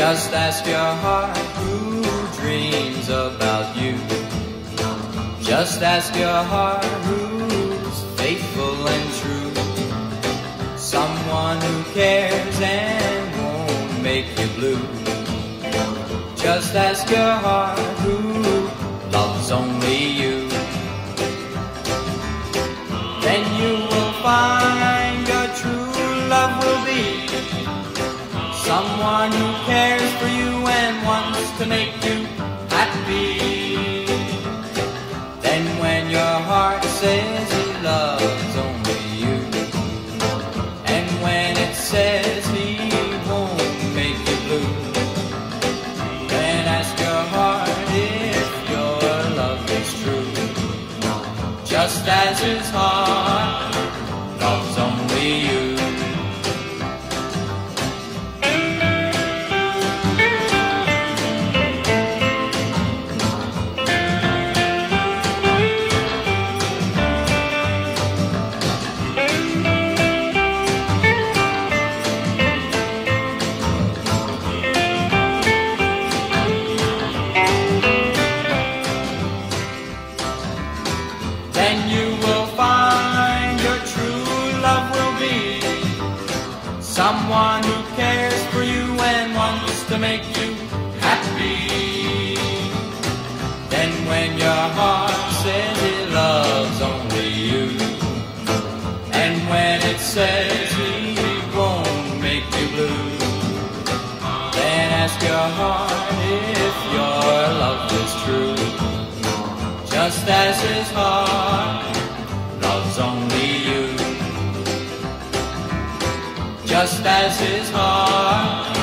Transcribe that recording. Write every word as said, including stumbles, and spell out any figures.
Just ask your heart who dreams about you. Just ask your heart who's faithful and true. Someone who cares and won't make you blue. Just ask your heart who loves only you. Then you will find your true love will be someone who cares for you and wants to make you happy. Then when your heart says he loves only you, and when it says he won't make you blue, then ask your heart if your love is true. Just as his heart loves only you. Then you will find your true love will be someone who cares for you and wants to make you happy. Then when your heart says it loves only you, and when it says he won't make you blue, then ask your heart if your love is true. Just as his heart loves only you. Just as his heart